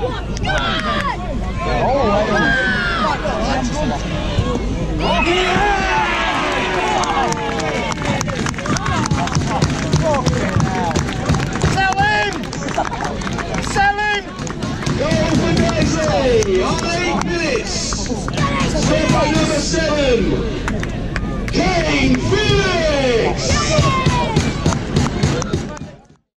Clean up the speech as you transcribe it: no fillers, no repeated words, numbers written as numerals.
Goal for Nicely on 8 minutes. Step by number 7, Kane Felix.